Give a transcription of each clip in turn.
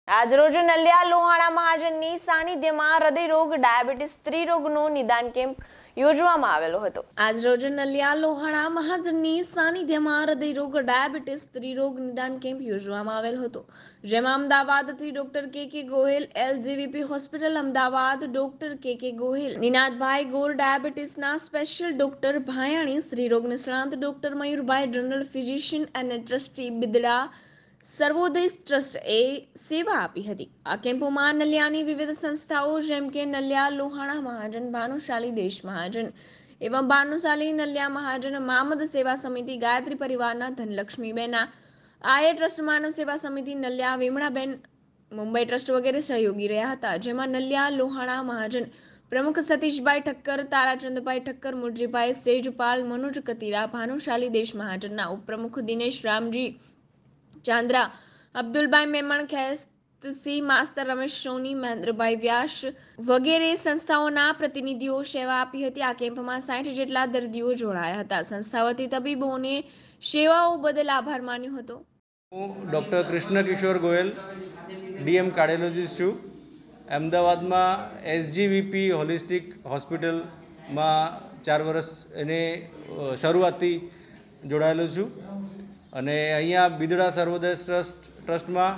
આજરોજ નલિયા લોહાણા મહાજનની સાનિધ્યમાં હૃદયરોગ ડાયાબિટીસ સ્ત્રીરોગનો નિદાન કેમ્પ યોજવામાં આવેલો હતો। આજરોજ નલિયા લોહાણા મહાજનની સાનિધ્યમાં હૃદયરોગ ડાયાબિટીસ સ્ત્રીરોગ નિદાન કેમ્પ યોજવામાં આવેલો હતો, જેમાં અમદાવાદથી doctor K Gohil, LGVP hospital Ahmedabad doctor K Gohil, નિનાદભાઈ ગોર ડાયાબિટીસના સ્પેશિયલ ડોક્ટર ભાયાણી, સ્ત્રીરોગ નિષ્ણાંત ડોક્ટર મયુરભાઈ, જનરલ ફિઝિશિયન અને ટ્રસ્ટી બિદડા સર્વોદય ટ્રસ્ટ એ સેવા આપી હતી। આ કેમ્પોમાં નલિયાની વિવિધ સંસ્થાઓ જેમ કે નલિયા લોહાણા મહાજન, ભાનુશાલી દેશ મહાજન એवं ભાનુશાલી નલિયા મહાજન, મામદ સેવા સમિતિ, ગાયત્રી પરિવારના ધનલક્ષ્મીબેન, આય ટ્રસ્ટ, માનવ સેવા સમિતિ નલિયા, વિમળાબેન, મુંબઈ ટ્રસ્ટ વગેરે સહયોગી રહ્યા હતા, જેમાં નલિયા લોહાણા મહાજન પ્રમુખ સતીશભાઈ ઠક્કર, તારાચંદભાઈ ઠક્કર, મુરજીભાઈ સેજપાલ, મનોજ કતીરા, ભાનુશાલી દેશ મહાજનના ઉપપ્રમુખ દિનેશ રામજી ચાંદ્રા, અબ્દુલભાઈ મેમણ, ખેતસી માસ્તર, રમેશ સોની, મહેન્દ્રભાઈ વ્યાસ વગેરે સંસ્થાઓના પ્રતિનિધિઓ સેવા આપી હતી। આ કેમ્પમાં 60 જેટલા દર્દીઓ જોડાયા હતા। સંસ્થા વતી તબીબોને સેવાઓ બદલ આભાર માન્યો હતો। હું doctor Krishna Kishore Goyal, DM cardiologist છું। અમદાવાદમાં SGVP હોલિસ્ટિક હોસ્પિટલમાં 4 વર્ષ એને શરૂઆતથી જોડાયેલો છું અને અહીંયા બિદડા સર્વોદય ટ્રસ્ટમાં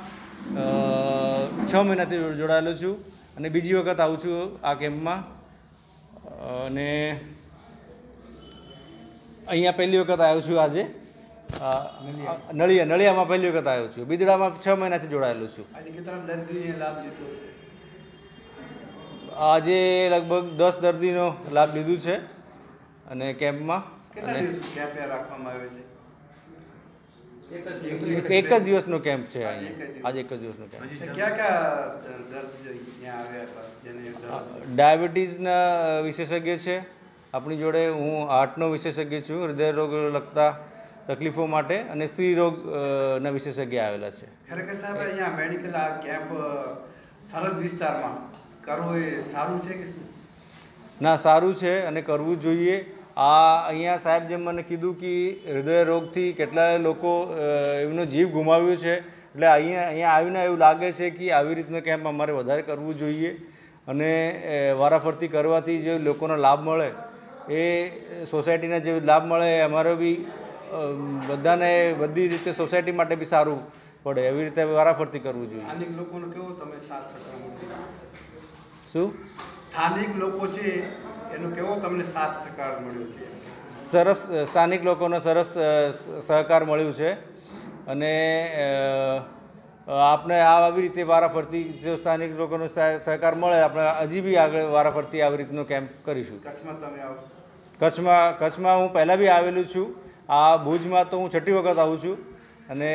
6 મહિનાથી જોડાયેલો છું અને બીજી વખત આવું છું આ કેમ્પમાં। અને અહીંયા પહેલી વખત આવ્યો છું આજે નળિયામાં પહેલી વખત આવ્યો છું। બિદડામાં 6 મહિનાથી જોડાયેલો છું। આજે લગભગ 10 દર્દીનો લાભ લીધું છે અને કેમ્પમાં એક જ દિવસનો કેમ્પ છે અહીંયા। આજે એક જ દિવસનો કેમ્પ। ડાયાબિટીસના વિશેષજ્ઞ છે આપણી જોડે, હું હાર્ટનો વિશેષજ્ઞ છું, હૃદય રોગ લગતા તકલીફો માટે, અને સ્ત્રી રોગના વિશેષજ્ઞ આવેલા છે। ખરેખર સાહેબ અહીંયા મેડિકલ આ કેમ્પ સરહદ વિસ્તારમાં કરવું એ સારું છે કે ના? સારું છે અને કરવું જોઈએ। આ અહીંયા સાહેબ જેમ મને કીધું કે હૃદય રોગથી કેટલાય લોકો એમનો જીવ ગુમાવ્યો છે, એટલે અહીંયા આવીને એવું લાગે છે કે આવી રીતનો કેમ્પ અમારે વધારે કરવું જોઈએ અને વારાફરતી કરવાથી જે લોકોનો લાભ મળે, એ સોસાયટીના જે લાભ મળે એ અમારો બી બધાને બધી રીતે સોસાયટી માટે બી સારું પડે, એવી રીતે વારાફરતી કરવું જોઈએ। સ્થાનિક લોકોનો કેવો તમે સાથ સહકાર મળ્યો? શું સ્થાનિક લોકો છે એનો કેવો તમને સાથ સહકાર મળ્યો છે? સરસ, સ્થાનિક લોકોનો સરસ સહકાર મળ્યું છે અને આપણે આવી રીતે વારાફરતી જો સ્થાનિક લોકોનો સહકાર મળે, આપણે હજી બી આગળ વારાફરતી આવી રીતનો કેમ્પ કરીશું। કચ્છમાં તમે આવશો? કચ્છમાં હું પહેલાં બી આવેલું છું। આ ભુજમાં તો હું 6ઠી વખત આવું છું અને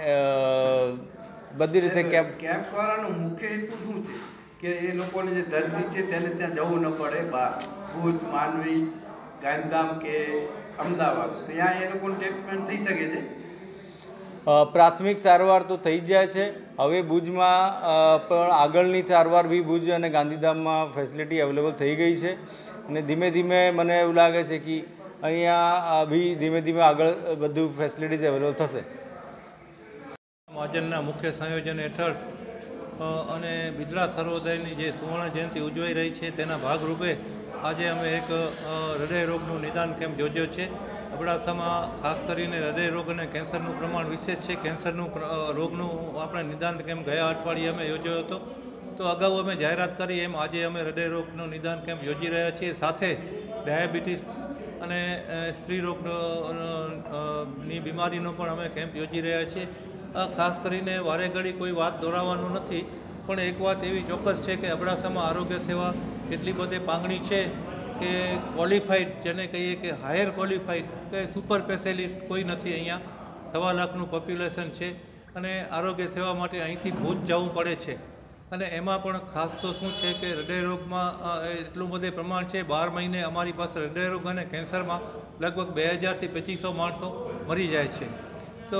બધી રીતે કેમ્પ કરવાનો મુખ્ય હેતુ શું છે કે એ લોકોને જે દર્દી છે તેને ત્યાં જવું ન પડે, બહાર ભુજ, માંડવી, ગાંધીધામ કે અમદાવાદ, ત્યાં એ લોકોનું ટ્રીટમેન્ટ થઈ શકે છે। પ્રાથમિક સારવાર તો થઈ જાય છે, હવે ભુજમાં પણ આગળની સારવાર બી ભુજ અને ગાંધીધામમાં ફેસિલિટી અવેલેબલ થઈ ગઈ છે અને ધીમે ધીમે મને એવું લાગે છે કે અહીંયા બી ધીમે ધીમે આગળ બધું ફેસિલિટીઝ અવેલેબલ થશે। મહાજનના મુખ્ય સંયોજન હેઠળ અને બિદડા સર્વોદયની જે સુવર્ણ જયંતિ ઉજવાઈ રહી છે તેના ભાગરૂપે આજે અમે એક હૃદય રોગનું નિદાન કેમ્પ યોજ્યો છે। અબડાસામાં ખાસ કરીને હૃદય રોગ અને કેન્સરનું પ્રમાણ વિશેષ છે। કેન્સરનું રોગનું આપણે નિદાન કેમ્પ ગયા અઠવાડિયે અમે યોજ્યો હતો, તો અગાઉ અમે જાહેરાત કરી એમ આજે અમે હૃદય રોગનું નિદાન કેમ્પ યોજી રહ્યા છીએ। સાથે ડાયાબિટીસ અને સ્ત્રી રોગની બીમારીનો પણ અમે કેમ્પ યોજી રહ્યા છીએ। ખાસ કરીને વારે ઘડી કોઈ વાત દોરાવવાનું નથી, પણ એક વાત એવી ચોક્કસ છે કે અબડાસામાં આરોગ્ય સેવા એટલી બધી માંગણી છે કે ક્વોલિફાઈડ, જેને કહીએ કે હાયર ક્વોલિફાઈડ કે સુપર સ્પેશિયાલિસ્ટ કોઈ નથી। અહીંયા 1.25 લાખનું પોપ્યુલેશન છે અને આરોગ્ય સેવા માટે અહીંથી ભુજ જવું પડે છે। અને એમાં પણ ખાસ તો શું છે કે હૃદય રોગમાં એટલું બધું પ્રમાણ છે, 12 મહિને અમારી પાસે હૃદય રોગ અને કેન્સરમાં લગભગ 2000 થી 2500 માણસો મરી જાય છે। તો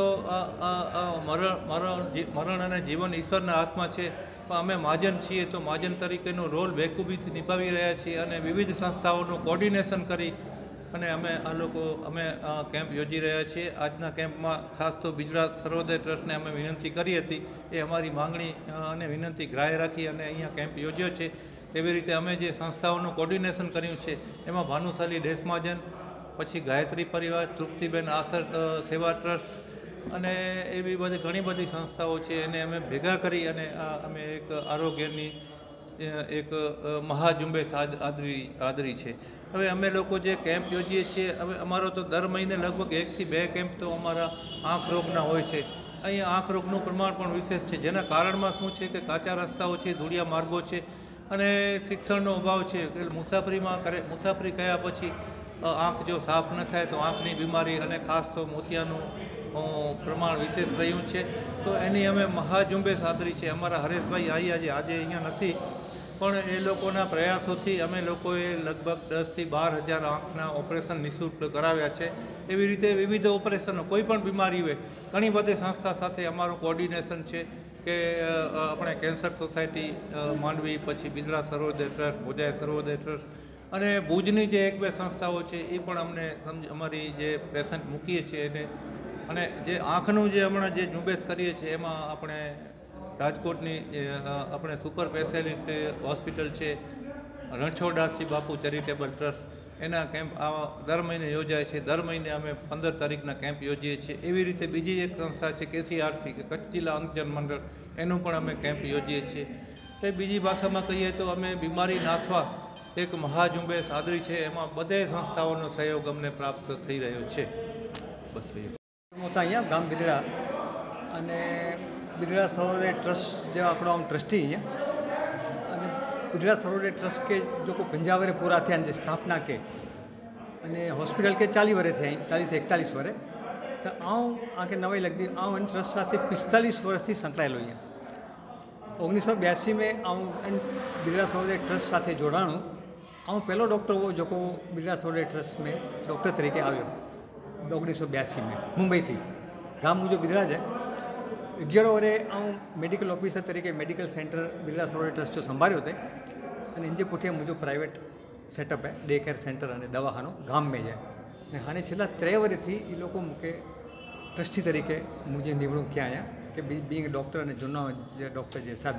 મરણ અને જીવન ઈશ્વરના હાથમાં છે, પણ અમે મહાજન છીએ તો મહાજન તરીકેનો રોલ બેખૂબીથી નિભાવી રહ્યા છીએ અને વિવિધ સંસ્થાઓનું કોર્ડિનેશન કરી અને અમે કેમ્પ યોજી રહ્યા છીએ. આજના કેમ્પમાં ખાસ તો ગુજરાત સર્વોદય ટ્રસ્ટને અમે વિનંતી કરી હતી, એ અમારી માંગણી અને વિનંતી ગ્રાહ્ય રાખી અને અહીંયા કેમ્પ યોજ્યો છે. એવી રીતે અમે જે સંસ્થાઓનું કોર્ડિનેશન કર્યું છે એમાં ભાનુશાલી દેશમાજન, પછી ગાયત્રી પરિવાર, તૃપ્તિબેન આસર સેવા ટ્રસ્ટ અને એવી બધી ઘણી બધી સંસ્થાઓ છે, એને અમે ભેગા કરી અને અમે એક આરોગ્યની એક મહાઝુંબેશ આદરી છે. હવે અમે લોકો જે કેમ્પ યોજીએ છીએ, હવે અમારો તો દર મહિને લગભગ 1 થી 2 કેમ્પ તો અમારા આંખ રોગના હોય છે. અહીંયા આંખ રોગનું પ્રમાણ પણ વિશેષ છે, જેના કારણમાં શું છે કે કાચા રસ્તાઓ છે, ધૂળિયા માર્ગો છે અને શિક્ષણનો અભાવ છે. મુસાફરી કર્યા પછી આંખ જો સાફ ન થાય તો આંખની બીમારી અને ખાસ તો મોતિયાનું પ્રમાણ વિશેષ રહ્યું છે. તો એની અમે મહાઝુંબેશ આદરી છે. અમારા હરેશભાઈ આજે અહીંયા નથી, પણ એ લોકોના પ્રયાસોથી અમે લોકોએ લગભગ 10 થી 12 હજાર આંખના ઓપરેશન નિઃશુલ્ક કરાવ્યા છે. એવી રીતે વિવિધ ઓપરેશનો, કોઈ પણ બીમારી હોય, ઘણી બધી સંસ્થા સાથે અમારું કોર્ડિનેશન છે કે આપણે કેન્સર સોસાયટી માંડવી, પછી બિદડા સર્વોદય ટ્રસ્ટ, ભોજાય સર્વોદય ટ્રસ્ટ અને ભુજની જે 1-2 સંસ્થાઓ છે એ પણ અમને અમારી જે પેશન્ટ મૂકીએ છીએ એને. અને જે આંખનું જે હમણાં જે ઝુંબેશ કરીએ છીએ એમાં આપણે રાજકોટની આપણે સુપર સ્પેશિયાલિટી હોસ્પિટલ છે, રણછોડદાસજી બાપુ ચેરિટેબલ ટ્રસ્ટ, એના કેમ્પ દર મહિને યોજાય છે. દર મહિને અમે 15 તારીખના કેમ્પ યોજીએ છીએ. એવી રીતે બીજી એક સંસ્થા છે KCRC કે કચ્છ જિલ્લા અંધજન મંડળ, એનું પણ અમે કેમ્પ યોજીએ છીએ. એ બીજી ભાષામાં કહીએ તો અમે બીમારી નાથવા એક મહાઝુંબેશ આદરી છે. એમાં બધે સંસ્થાઓનો સહયોગ અમને પ્રાપ્ત થઈ રહ્યો છે. બસ અહીંયા ગામ બિદડા અને બિદડા સરોદય ट्रस्ट जो આપણો આમ ટ્રસ્ટી અહીંયા અને બિદડા સરોદય ट्रस्ट के जो को 50 वर्ष पूरा थे जे स्थापना के અને હોસ્પિટલ કે 40 વર્ષ થયા, 40 થી 41 વર્ષ. તો આके નવાઈ લગતી ટ્રસ્ટ સાથે 45 વર્ષથી સંકળાયેલો અહીંયા. 1982 में બિદડા સરોદય ट्रस्ट સાથે જોડાણું. પહેલો ડૉક્ટર हुओ जेको બિદડા સરોદય ट्रस्ट में डॉक्टर तरीके આવ્યો 1982 में मुंबई थी. गाम मुझे बिदड़ा है. 11 वरे मेडिकल ऑफिसर तरीके medical centre Bidada Sarvodaya trust जो संभाळ्यो थे. अने इंजे पुठिया मुझो प्राइवेट सेटअप है, डे केयर सेंटर और दवाखानो गाम में है. हाँ छेल्ला 3 वर्षथी ए लोग मूके ट्रस्टी तरीके मुझे निवडणूक किया आया कि बीइंग डॉक्टर और जूना डॉक्टर जे हिसाबे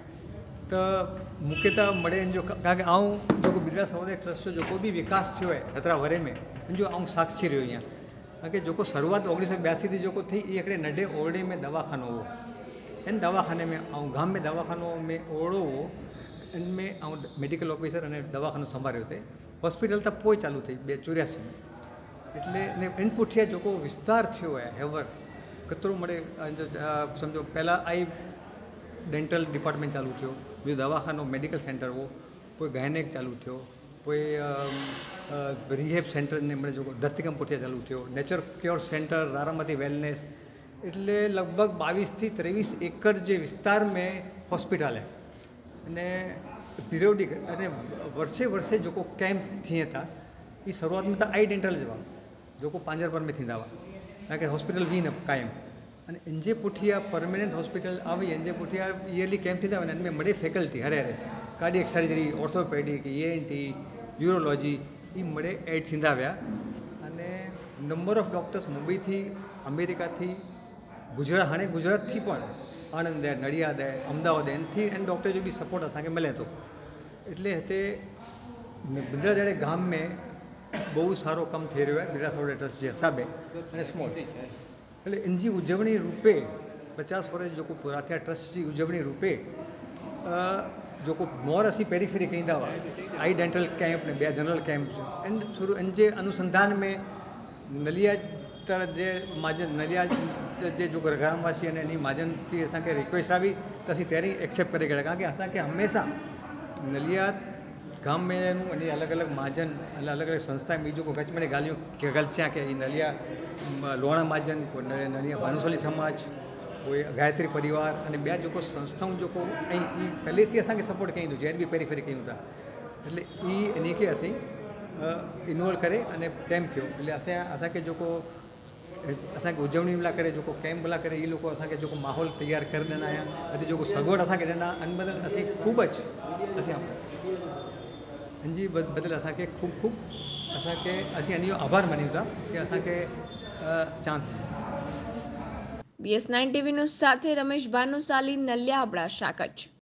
तो मूके तो मळे जो कारण कि जो बिदड़ा सरोदय ट्रस्ट जो कोई भी विकास थयो है 17 वरे में जो साक्षी रह्यो अँ કારણ કે जो को शुरुआत 1982 थी जो को थी ये हिकिड़े नंढे ओरड़े में दवाखानो हो. इन दवाखाने में गाम में दवाखानो में ओरड़ो हो, इनमें मेडिकल ऑफिसर और दवाखानो संभाळ्यो थे. हॉस्पिटल तो पोइ चालू थी 1984 में. એટલે ને इन पुठिया जो को विस्तार थयो है हेवर कतरो मळे समझो पहला आई डेंटल डिपार्टमेंट चालू थयो, बीजो दवाखानो मेडिकल सेंटर हो, कोई गायनेक चालू थयो, कोई रिहेब सेंटर ने मैं जो धरतीकंप पुठिया चालू थयो, नेचर क्योर सेंटर, रारामती वेलनेस. એટલે લગભગ 22 થી 23 એકર જે વિસ્તાર में हॉस्पिटल है. અને पीरियोडिक અને वर्षे जो को कैंप थिए था. ये शुरुआत में तो आई डेंटल जवा जो को पांजरपर में थींदा हुआ कारण कि हॉस्पिटल भी न कायम. અને इंजे पुठिया परमानेंट हॉस्पिटल આવી इंजे पुठिया ईयरली कैंप थींदा हुआ. इनमें मळे फैकल्टी हरे cardiac surgery, orthopaedic, ENT, urology ये मळे एड थींदा विया. अने नंबर ऑफ डॉक्टर्स मुंबई थी, अमेरिका थी, गुजरात हाणे गुजरात थी पण आनंद है, नड़ियाद है, अमदावाद है, इनथी एन डॉक्टर जो भी सपोर्ट असांखे मिले तो. એટલે हिते बिदड़ा जड़े गाम में बहुत सारो कम थी रह्यो है बिदड़ा सरोदय ट्रस्ट जे हिसाबे अने स्मॉल. એટલે इनजी उजवणी रूपे 50 वर्ष जो को पूरा थया ट्रस्ट जी उजवणी रूपे जो को मोर असी पेरीफेरी कहींदा हुआ आई डेंटल कैंप ने 2 जनरल कैंप इन शुरू इन जे अनुसंधान में नलिया तर जे माजन नलिया जे जो ग्रामवासी अने एनी माजन थी असांखे रिक्वेस्ट आई तो असीं त्यारी एक्सेप्ट करे गया कारण कि असांखे हमेशा नलिया गाम में अने अलग अलग माजन अलग अलग संस्था बीजू को कच्छ में गालियों गलच्या के नलिया लोणा माजन को नलिया भानुशाली समाज कोई गायत्री परिवार और 2 जो को संस्थाओं जो को पहले थी असांखे सपोर्ट कयूं जेर बी पेरीफेरी कयूं था એટલે એ એની કે અસી ઇન્વોલ્વ करे અને કેમ્પ કયો એટલે असांखे जो को असांखे उजवणी मिला करे जो को कैंप मिला करे ये लोग असांखे जो को माहौल तैयार कर देना आया अभी जो को सगवड़ असांखे ॾिना अन बदल असीं खूब असी जी बदल असांखे खूब खूब असांखे असीं इहो आभार मञूं था की असांखे चांस BS9 TV ન્યૂઝ સાથે રમેશ ભાનુશાલી, નલિયા, અબડાસા, કચ્છ।